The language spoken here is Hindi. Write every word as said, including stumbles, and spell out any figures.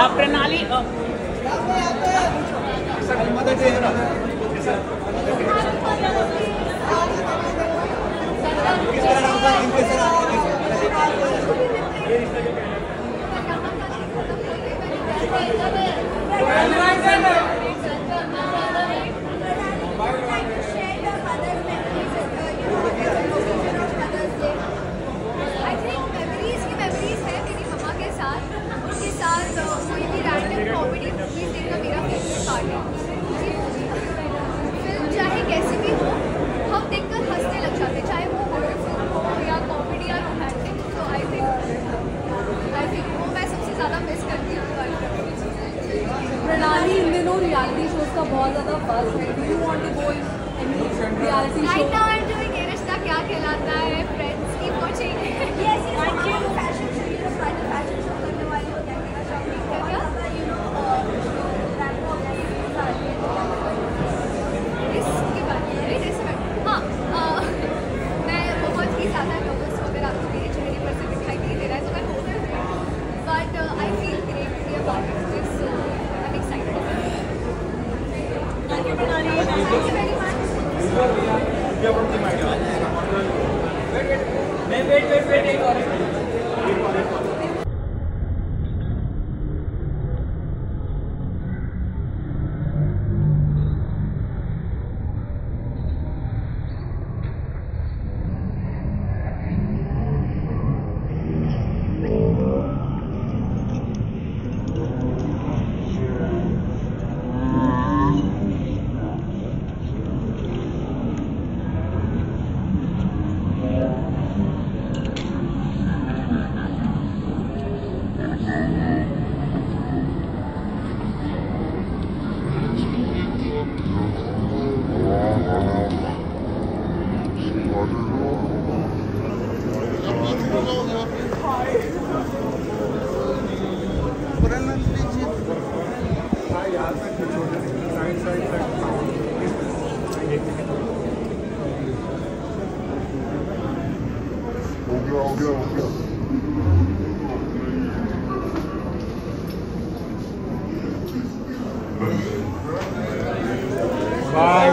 प्रणाली कोई भी रैंडम कॉमेडी मूवीज देखना मेरा फेवरेट पार्ट है। फिल्म चाहे कैसी भी हो, हम देखकर हंसने लग जाते, चाहे वो हॉरर फिल्म हो या कॉमेडी या रोमांटिक। तो आई थिंक आई थिंक वो मैं सबसे ज़्यादा मिस करती हूँ। प्रणाली इन दिनों रियलिटी शोज का बहुत ज़्यादा बज़ है। Do you want to go in any reality show? Right now I am doing Yeh Rishta Kya Kehlata Hai. Friends keep watching. Yes thank you. Fashion show, you know final fashion show करने वाली हो, क्या कहना चाहूँगी? क्या यू नो रैप हो गया इसके बारे में राइट इसमें हाँ मैं बहुत ही ज़्यादा नर्वस हूँ। अगर आपको मेरे चेहरे पर से दिखाई नहीं दे रहा है तो मैं होकर but I feel great to be a part of this, so I am excited. Thank you Pranali. Thank you very much. Wait wait wait wait एक और Bye.